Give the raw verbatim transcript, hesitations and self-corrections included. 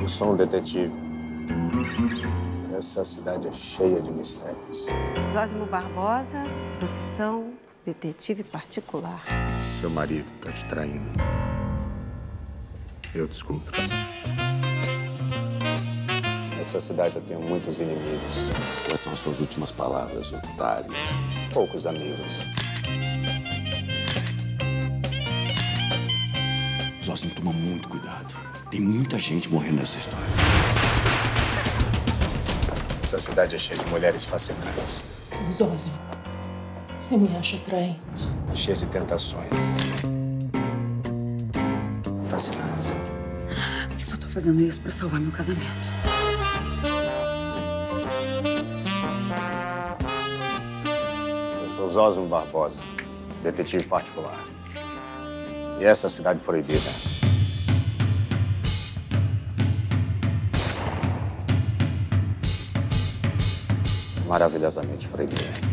Eu sou um detetive. Essa cidade é cheia de mistérios. Zósimo Barbosa, profissão detetive particular. Seu marido tá te traindo. Eu descubro. Nessa cidade eu tenho muitos inimigos. Quais são as suas últimas palavras, otário? Poucos amigos. Zósimo, toma muito cuidado. Tem muita gente morrendo nessa história. Essa cidade é cheia de mulheres fascinantes. Seu Zósimo, você me acha atraente? Cheia de tentações. Fascinantes. Eu só tô fazendo isso pra salvar meu casamento. Eu sou Zósimo Barbosa, detetive particular. E essa é a cidade proibida. Maravilhosamente proibida.